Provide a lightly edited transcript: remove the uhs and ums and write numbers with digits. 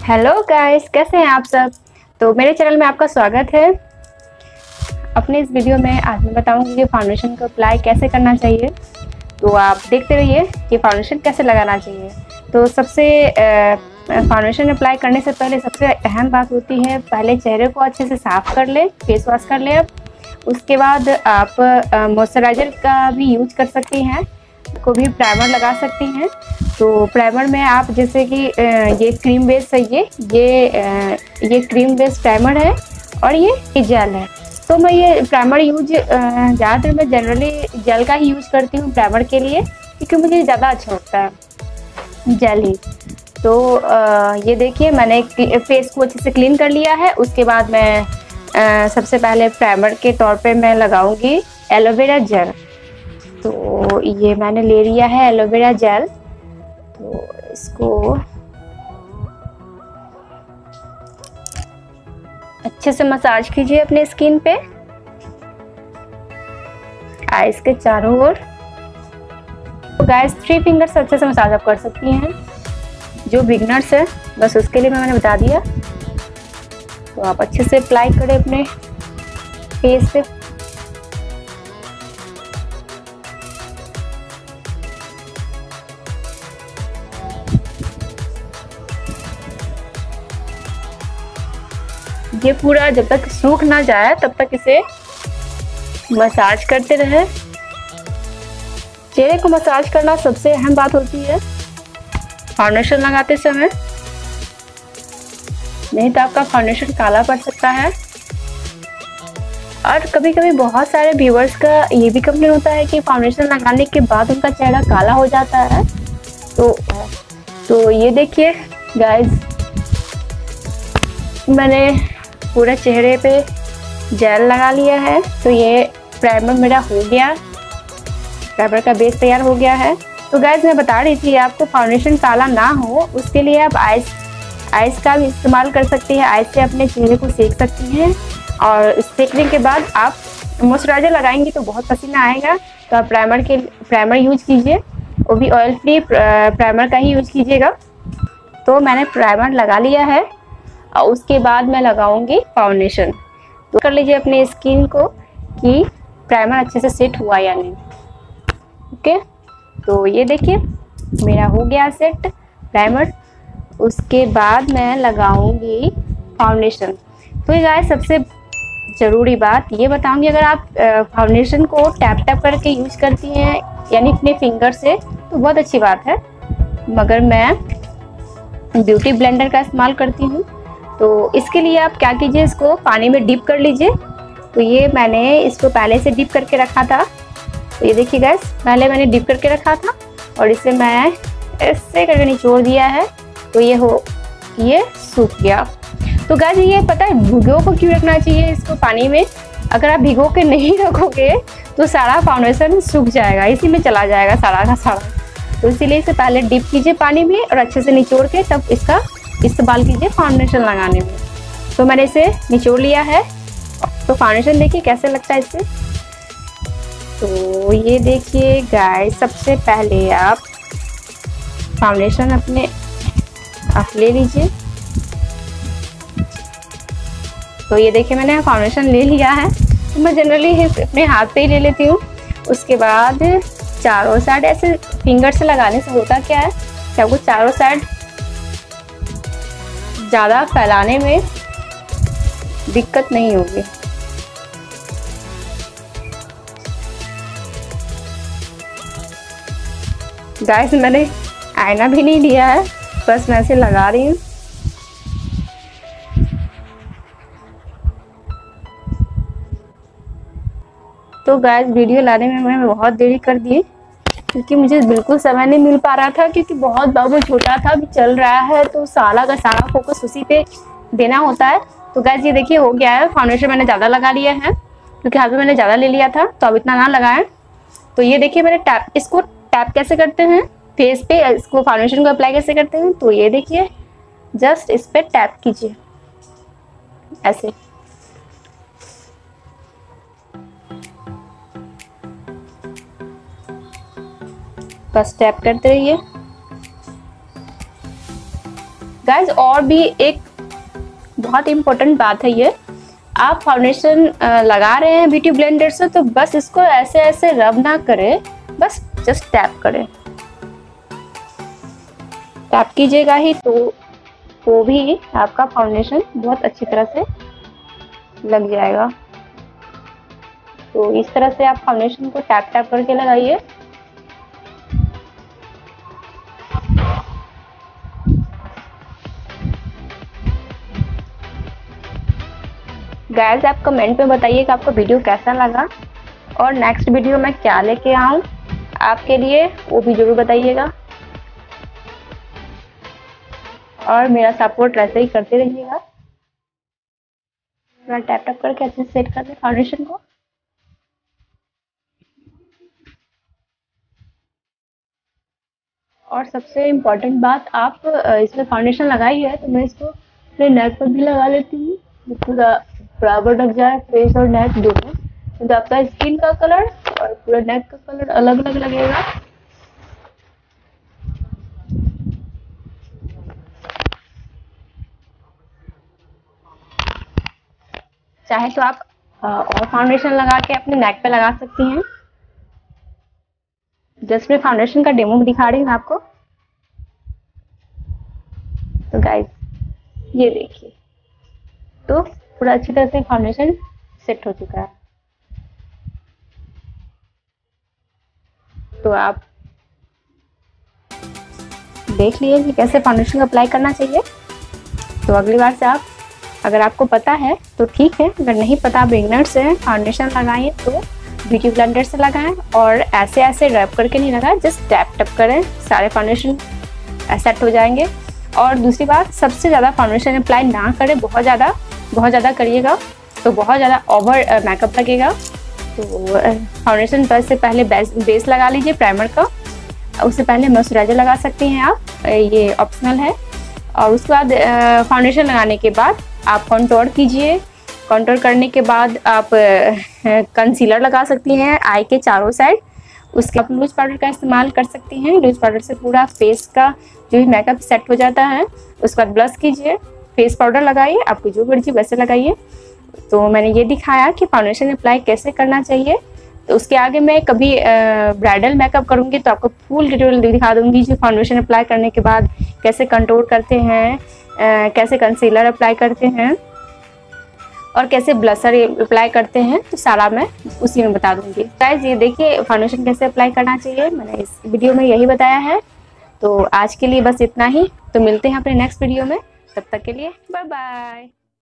Hello guys, कैसे हैं आप सब। तो मेरे चैनल में आपका स्वागत है। अपने इस वीडियो में आज मैं बताऊंगी कि फाउंडेशन को अप्लाई कैसे करना चाहिए। तो आप देखते रहिए कि फाउंडेशन कैसे लगाना चाहिए। तो सबसे फाउंडेशन अप्लाई करने से पहले सबसे अहम बात होती है, पहले चेहरे को अच्छे से साफ कर ले, फेस वॉश कर ले। उसके बाद आप मॉइस्चराइजर का भी यूज कर सकती हैं, को भी प्राइमर लगा सकती हैं। तो प्राइमर में आप जैसे कि ये क्रीम बेस है, ये क्रीम बेस प्राइमर है और ये जेल है। तो मैं ये प्राइमर ज़्यादातर मैं जनरली जेल का ही यूज करती हूँ प्राइमर के लिए, क्योंकि मुझे ज़्यादा अच्छा लगता है जेल ही। तो ये देखिए, मैंने फेस को अच्छे से क्लीन कर लिया है। उसके बाद मैं सबसे पहले प्राइमर के तौर पे मैं लगाऊंगी एलोवेरा जेल। तो ये मैंने ले लिया है एलोवेरा जेल। तो इसको अच्छे से मसाज कीजिए अपने स्किन पे, आईज के चारों ओर। तो गाइस 3 फिंगर से अच्छे से मसाज आप कर सकती हैं। जो बिगनर्स है बस उसके लिए मैंने बता दिया। तो आप अच्छे से अप्लाई करें अपने फेस पे। ये पूरा जब तक सूख ना जाए तब तक इसे मसाज करते रहे। चेहरे को मसाज करना सबसे अहम बात होती है फाउंडेशन लगाते समय, नहीं तो आपका फाउंडेशन काला पड़ सकता है। और कभी कभी बहुत सारे व्यूअर्स का ये भी कंप्लेन होता है कि फाउंडेशन लगाने के बाद उनका चेहरा काला हो जाता है। तो ये देखिए गाइस, मैंने पूरा चेहरे पे जेल लगा लिया है। तो ये प्राइमर मेरा हो गया, प्राइमर का बेस तैयार हो गया है। तो गाइस मैं बता रही थी आपको, फाउंडेशन काला ना हो उसके लिए आप आइस का भी इस्तेमाल कर सकती हैं। आइस से अपने चेहरे को सेक सकती हैं, और सेकने के बाद आप मॉइस्चराइजर लगाएंगी तो बहुत पसीना आएगा। तो आप प्राइमर यूज कीजिए, वो भी ऑयल फ्री प्राइमर का ही यूज कीजिएगा। तो मैंने प्राइमर लगा लिया है और उसके बाद मैं लगाऊंगी फाउंडेशन। तो कर लीजिए अपने स्किन को कि प्राइमर अच्छे से सेट हुआ या नहीं। ओके, तो ये देखिए मेरा हो गया सेट प्राइमर। उसके बाद मैं लगाऊंगी फाउंडेशन। तो ये गाइस सबसे ज़रूरी बात ये बताऊंगी, अगर आप फाउंडेशन को टैप टैप करके यूज करती हैं यानी अपने फिंगर से, तो बहुत अच्छी बात है। मगर मैं ब्यूटी ब्लेंडर का इस्तेमाल करती हूँ। तो इसके लिए आप क्या कीजिए, इसको पानी में डिप कर लीजिए। तो ये मैंने इसको पहले से डिप करके रखा था। तो ये देखिए गाइस, पहले मैंने डिप करके रखा था और इसे मैं ऐसे करके निचोड़ दिया है। तो ये सूख गया। तो गाइस ये पता है भिगो को क्यों रखना चाहिए इसको पानी में। अगर आप भिगो के नहीं रखोगे तो सारा फाउंडेशन सूख जाएगा, इसी में चला जाएगा सारा का सारा। तो इसीलिए इसे पहले डिप कीजिए पानी में और अच्छे से निचोड़ के तब इसका इस्तेमाल कीजिए फाउंडेशन लगाने में। तो मैंने इसे निचोड़ लिया है। तो फाउंडेशन देखिए कैसे लगता है इससे। तो ये देखिए गाइस, सबसे पहले आप फाउंडेशन आप ले लीजिए। तो ये देखिए मैंने फाउंडेशन ले लिया है। तो मैं जनरली अपने हाथ पे ही ले लेती हूँ। उसके बाद चारों साइड ऐसे फिंगर से लगाने से होता क्या है कि आपको चारों साइड ज़्यादा फैलाने में दिक्कत नहीं होगी। गाइस मैंने आईना भी नहीं लिया है, बस मैं ऐसे लगा रही हूँ। तो गाइस वीडियो लाने में मैंने बहुत देरी कर दी, क्योंकि मुझे बिल्कुल समय नहीं मिल पा रहा था, क्योंकि बहुत बाबू छोटा था, अभी चल रहा है। तो सारा का सारा फोकस उसी पे देना होता है। तो गाइस ये देखिए हो गया है। फाउंडेशन मैंने ज़्यादा लगा लिया है, क्योंकि हाथ में मैंने ज़्यादा ले लिया था, तो अब इतना ना लगाएं। तो ये देखिए मैंने इसको टैप कैसे करते हैं फेस पे, इसको फाउंडेशन को अप्लाई कैसे करते हैं। तो ये देखिए जस्ट इस पर टैप कीजिए ऐसे। बस टैप करते रहिए। गाइज और भी एक बहुत इम्पोर्टेंट बात है ये, आप फाउंडेशन लगा रहे हैं ब्यूटी ब्लेंडर से तो बस इसको ऐसे ऐसे रब ना करें, बस जस्ट टैप करें। टैप कीजिएगा ही तो भी आपका फाउंडेशन बहुत अच्छी तरह से लग जाएगा। तो इस तरह से आप फाउंडेशन को टैप टैप करके लगाइए। गाइस आप कमेंट में बताइए कि आपको वीडियो कैसा लगा और नेक्स्ट वीडियो में क्या लेके आऊं आपके लिए, वो भी जरूर बताइएगा। और मेरा सपोर्ट ऐसे ही करते रहिएगा। थोड़ा टैप टैप करके अच्छे से सेट कर दें फाउंडेशन को। और सबसे इम्पोर्टेंट बात, आप इसमें फाउंडेशन लगाई है तो मैं इसको अपने नेक पर भी लगा लेती हूँ, पूरा बराबर ढक जाए फेस और नेक दोनों। तो आपका स्किन का कलर और पूरा नेक का कलर अलग अलग लगेगा। चाहे तो आप और फाउंडेशन लगा के अपने नेक पे लगा सकती हैं। जस्ट मैं फाउंडेशन का डेमो दिखा रही हूँ आपको। तो गाइस ये देखिए, तो पूरा अच्छी तरह से फाउंडेशन सेट हो चुका है। तो आप देख लिए कि कैसे फाउंडेशन अप्लाई करना चाहिए। तो अगली बार से आप, अगर आपको पता है तो ठीक है, अगर नहीं पता, बिगिनर्स हैं, फाउंडेशन लगाएं तो ब्यूटी ब्लेंडर से लगाएं और ऐसे ऐसे रैप करके नहीं लगाएं, जस्ट टैप टैप करें, सारे फाउंडेशन सेट हो जाएंगे। और दूसरी बात, सबसे ज़्यादा फाउंडेशन अप्लाई ना करें, बहुत ज़्यादा करिएगा तो बहुत ज़्यादा ओवर मेकअप लगेगा। तो फाउंडेशन से पहले बेस लगा लीजिए प्राइमर का, उससे पहले मॉइस्चराइजर लगा सकती हैं आप, ये ऑप्शनल है। और उसके बाद फाउंडेशन लगाने के बाद आप कॉन्टोर कीजिए। कॉन्टोर करने के बाद आप कंसीलर लगा सकती हैं आई के चारों साइड। उसके आप लूज पाउडर का इस्तेमाल कर सकती हैं। लूज पाउडर से पूरा फेस का जो भी मेकअप सेट हो जाता है। उसके बाद ब्लश कीजिए, फेस पाउडर लगाइए, आपको जो मर्जी वैसे लगाइए। तो मैंने ये दिखाया कि फाउंडेशन अप्लाई कैसे करना चाहिए। तो उसके आगे मैं कभी ब्राइडल मेकअप करूँगी तो आपको फुल डिटेल दिखा दूँगी, जो फाउंडेशन अप्लाई करने के बाद कैसे कंटूर करते हैं, कैसे कंसीलर अप्लाई करते हैं और कैसे ब्लशर अप्लाई करते हैं, तो सारा मैं उसी में बता दूँगी। गाइस ये देखिए फाउंडेशन कैसे अप्लाई करना चाहिए, मैंने इस वीडियो में यही बताया है। तो आज के लिए बस इतना ही, तो मिलते हैं अपने नेक्स्ट वीडियो में, तब तक के लिए बाय बाय।